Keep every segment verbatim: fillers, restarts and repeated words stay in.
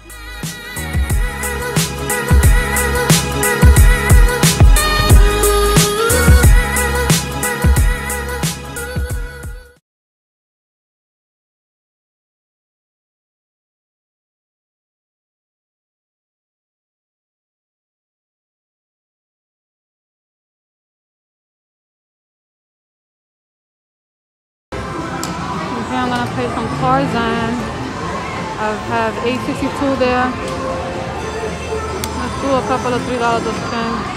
I'm gonna play some Tarzan. I have eight sixty-two there. Let's do a couple of three dollars a spin.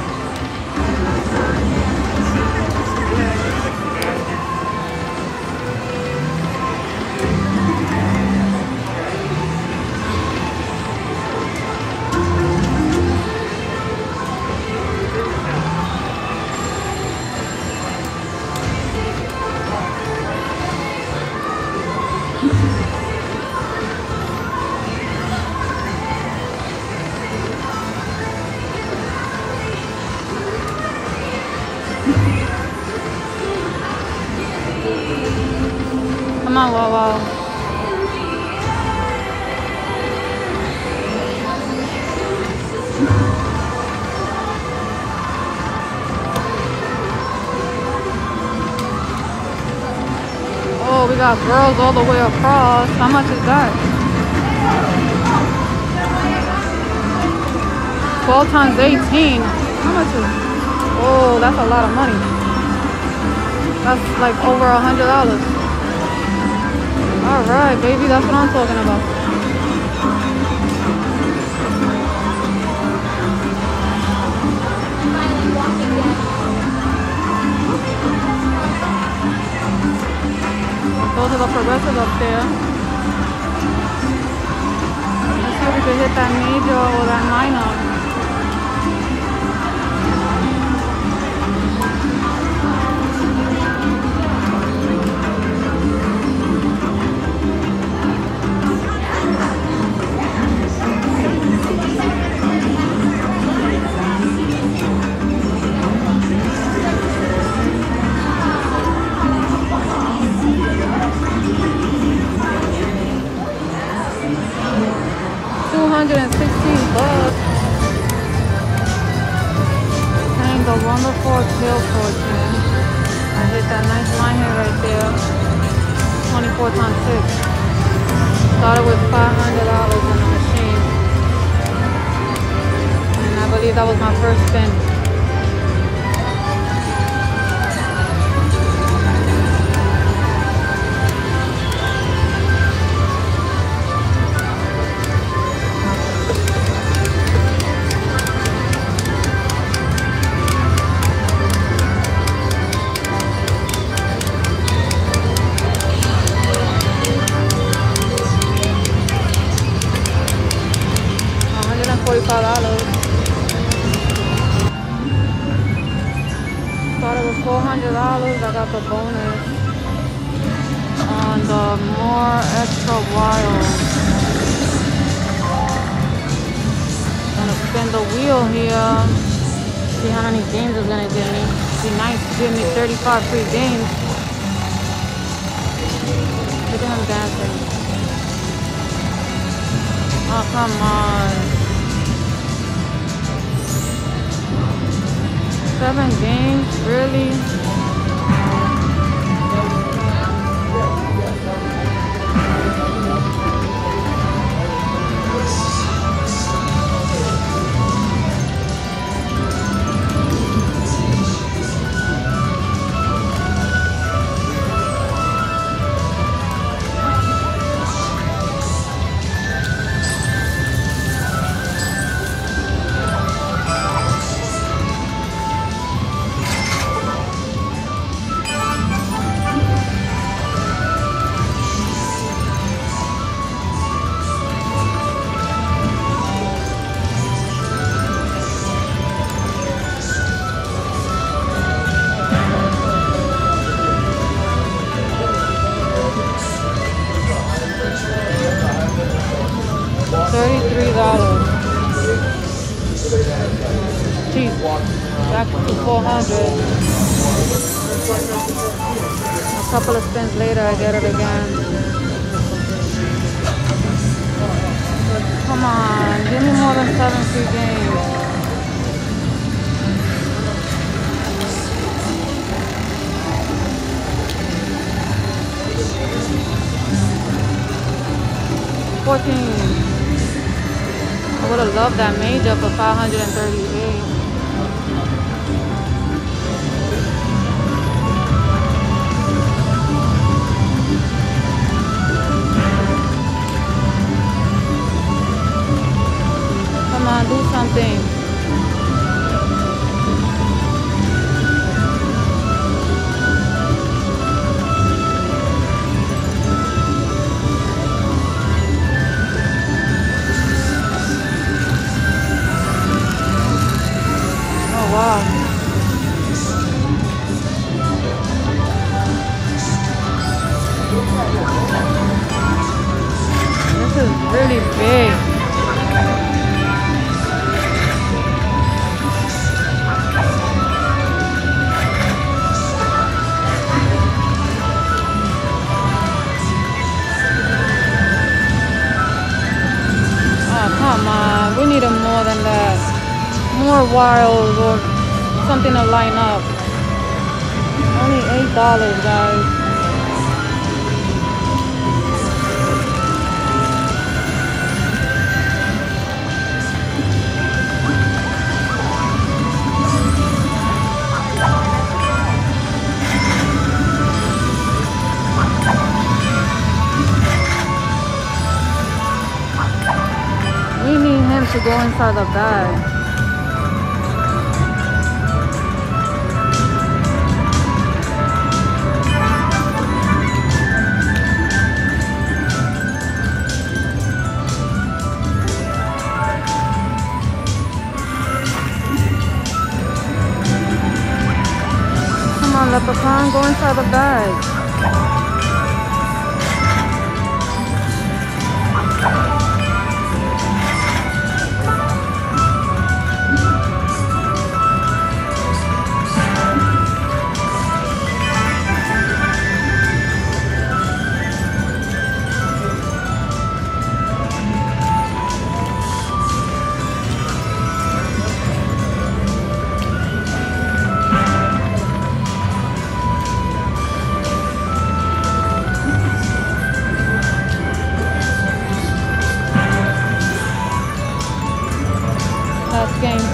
Come on, wow, wow. Oh, we got girls all the way across. How much is that? twelve times eighteen. How much is? Oh, that's a lot of money. That's like over a hundred dollars. All right, baby, that's what I'm talking about. Those are the progressives up there. Let's see if we can hit that major or that minor. two hundred sixteen bucks. Playing the wonderful tail fortune. I hit that nice line here right there. twenty-four times six. Started with five hundred dollars in the machine. And I believe that was my first spin. forty-five dollars. Started with four hundred dollars. I got the bonus on the more extra wild. Gonna spin the wheel here. See how many games it's gonna give me. Be nice to give me thirty-five free games. Look at him dancing. Oh, come on. Seven games, really? thirty-three dollars. Cheap. Back to four hundred. A couple of spins later, I get it again. more than seven free games. fourteen. I would have loved that major for five hundred thirty-eight. Come on, do something. Oh, wow. This is really big. Come on, we needed more than that. More wild or something to line up. Only eight dollars, guys. We need him to go inside the bag. Come on, Leprechaun, go inside the bag. Last game.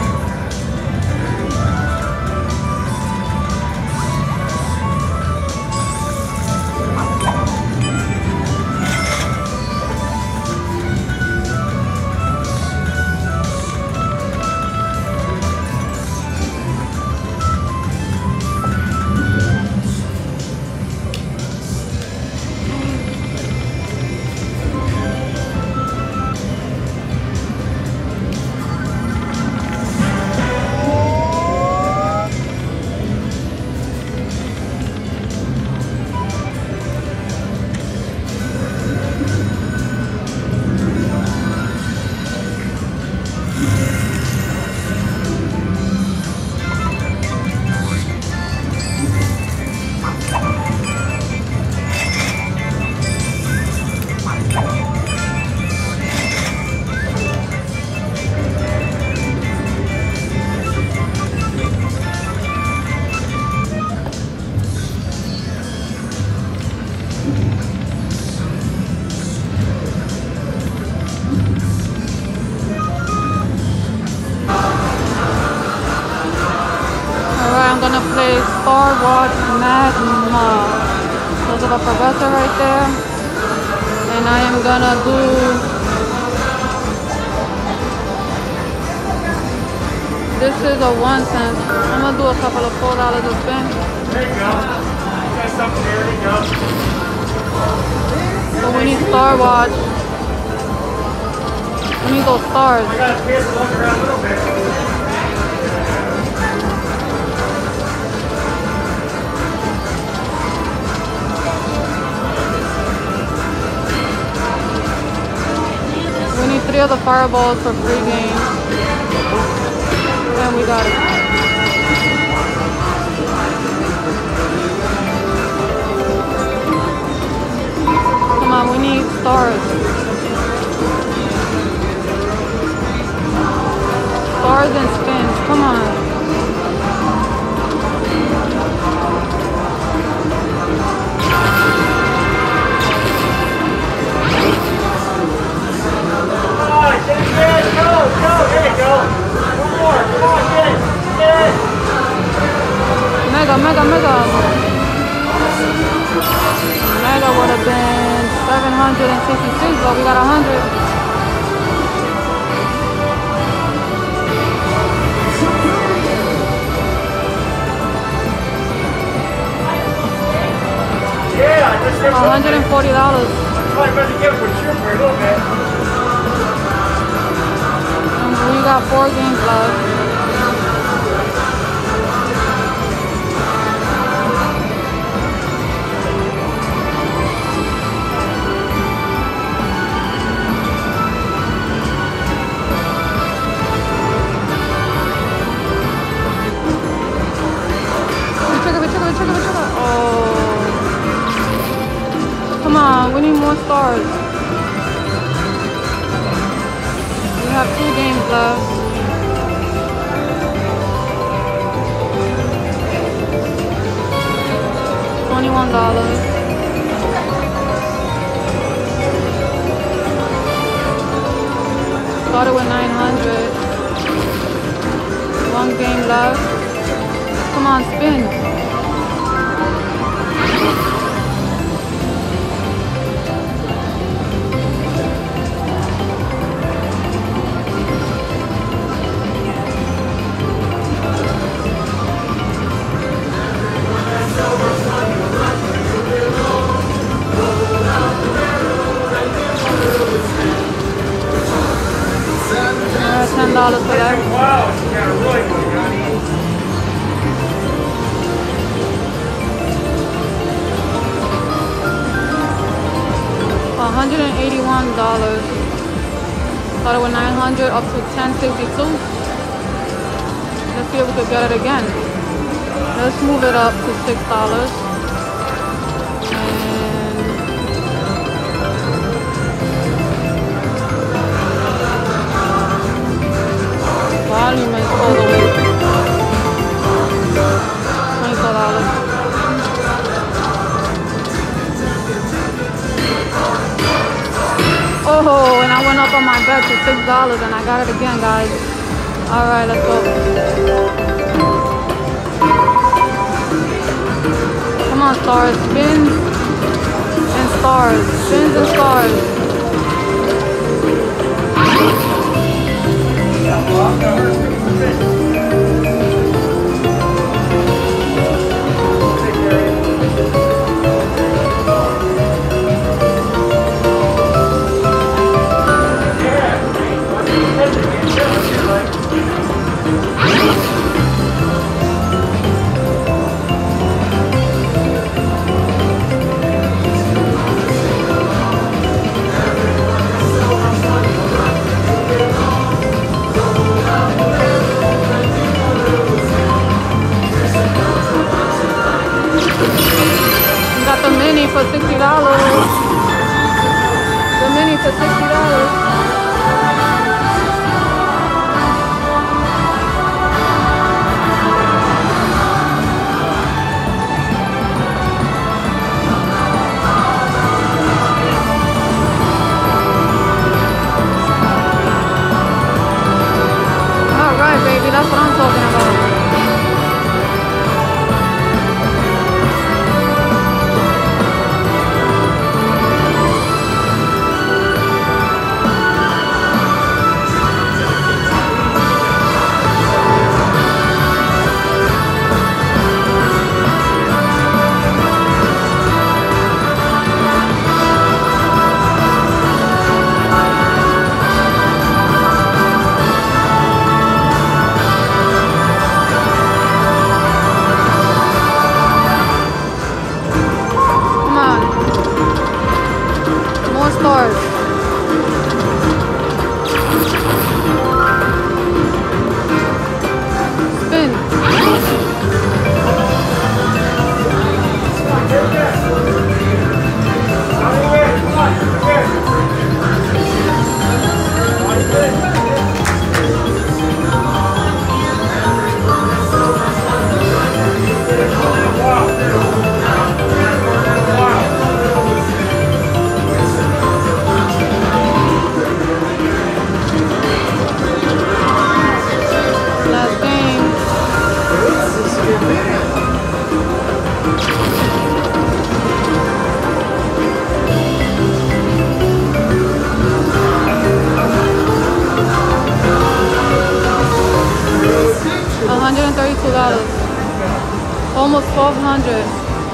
I'm gonna play Star Wars Magma. Those are the progressor right there. And I am gonna do this is a one cent. I'm gonna do a couple of four dollars a spin. There you go. You got something there, there you go. So we need Star Watch. We need those stars. I got a chance to look around a little bit. We need three of the fireballs for free games. And we got it. Come on, we need stars. stars and spins. Come on. Get it, get it, go, go, there you go. One more, come on, get it, get it. Mega, mega, mega. Mega would have been seven hundred sixty-six, but we got one hundred. Yeah, I just one hundred forty dollars. Probably better give it for sure for a little bit. We got four games left. Oh. Come on, we need more stars. We have two games left. twenty-one dollars. Started with nine hundred. One game left. Come on, spin. ten dollars for that. Wow, she got a really good gun. one hundred eighty-one dollars. Started with nine hundred up to ten sixty-two. Let's see if we could get it again. Let's move it up to six dollars. Volume is all the way twenty-four dollars. Oh, and I went up on my bet to six dollars and I got it again, guys. Alright, let's go. Come on, stars. Spins and stars. Spins and stars. For sixty dollars. The mini for sixty dollars. All right, baby, that's what I'm talking about. dollars. Almost twelve hundred.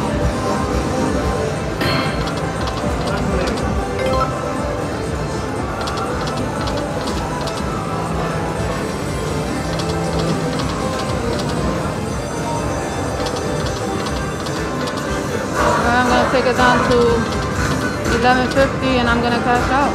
I'm gonna take it down to eleven fifty and I'm gonna cash out.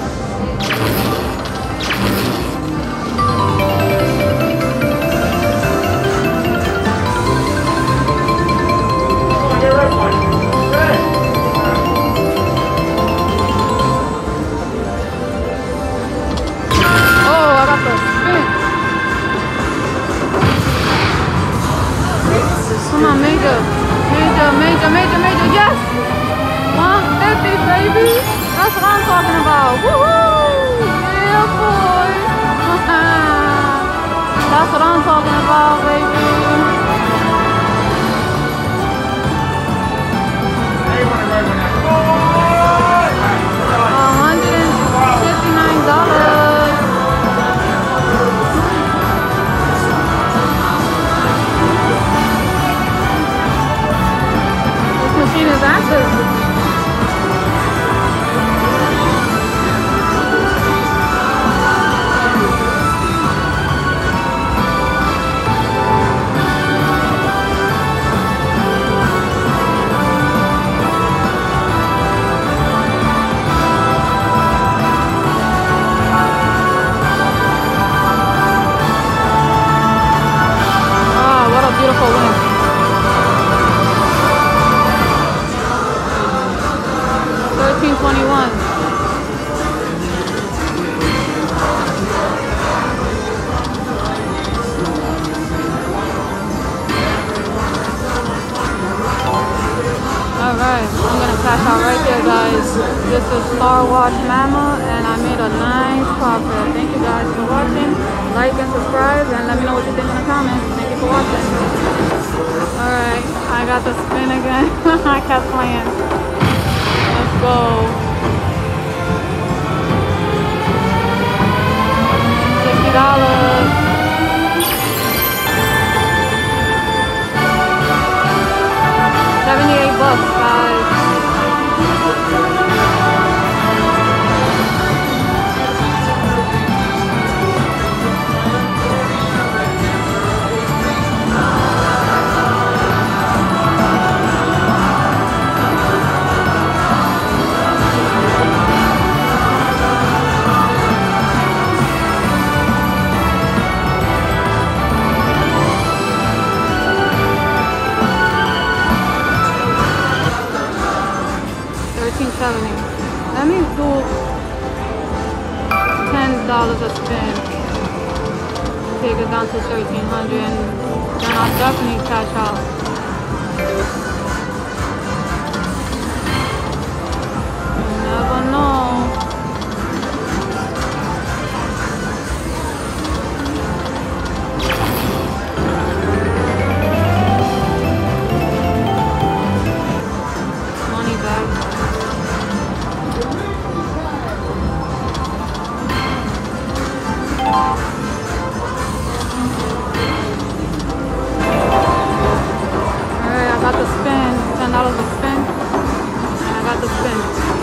Come on, major, major, major, major, major, yes! one fifty, baby! That's what I'm talking about. Woohoo! Yeah, boy! That's what I'm talking about, baby. one hundred fifty-nine dollars. Machine is active. Ah, what a beautiful win. thirteen twenty-one. Alright, I'm gonna cash out right there, guys. This is Star Wars Magma and I made a nice profit. Thank you guys for watching. Like and subscribe and let me know what you think in the comments. Thank you for watching. Alright, I got the spin again. I kept playing. Let's go. Fifty dollars. Seventy-eight bucks, guys. thirteen seventy. Let me do ten dollars a spin. Take it down to thirteen hundred and then I'll definitely cash out. You never know. Money back. Alright, I got the spin. ten dollars a spin. And I got the spin.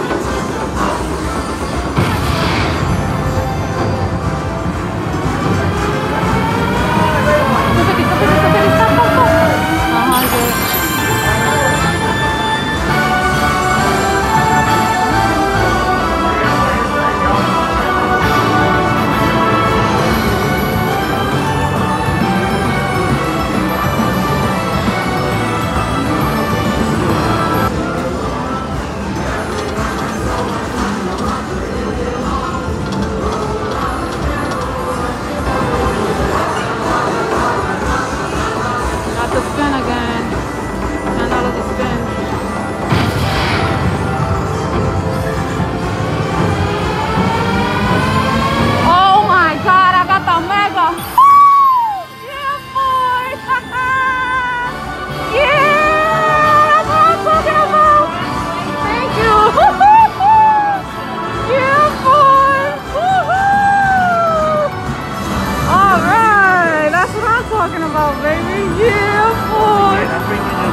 two fifty, two fifty, two fifty, stop, stop, stop. one hundred.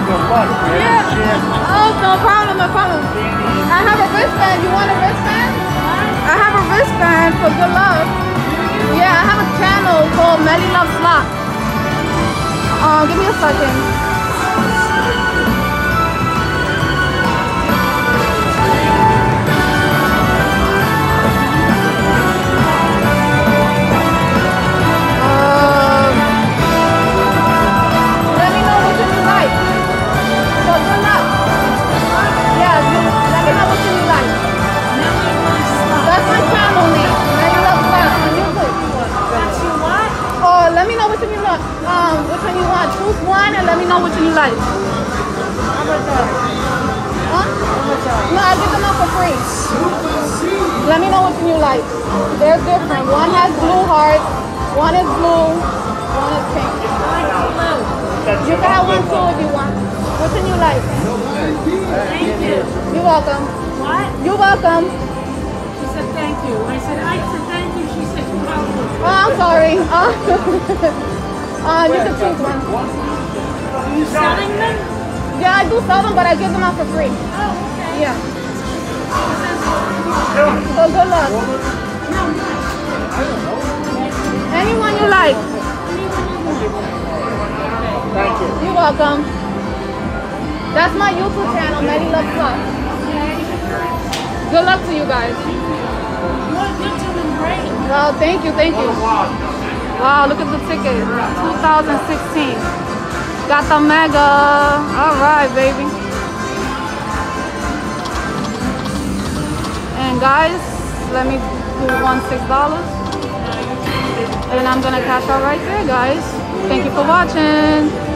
Yeah. Oh, no problem, no problem. I have a wristband. You want a wristband? I have a wristband for good luck. Yeah, I have a channel called MeliLovesSlots. Uh, give me a second. Let me know which one you want. Um, which one you want. Choose one and let me know which one you like. How about that? Huh? How about that? No, I'll give them out for free. Let me know which one you like. They're different. One has blue hearts. One is blue. One is pink. You can have one too if you want. Which one you like? Thank you. You're welcome. What? You're welcome. She said thank you. I said, I said thank you. She said you're welcome. Oh, I'm sorry. Uh, uh, you can choose one. Are you selling them? Yeah, I do sell them, but I give them out for free. Oh, okay. Yeah. So good luck. Anyone you like. Thank you. You're welcome. That's my YouTube channel, MeliLovesSlots. Good luck to you guys. You're doing great. Well, thank you, thank you. Wow, look at the ticket. two thousand sixteen. Got the mega. All right, baby. And guys, let me do one six dollars. And I'm gonna cash out right there, guys. Thank you for watching.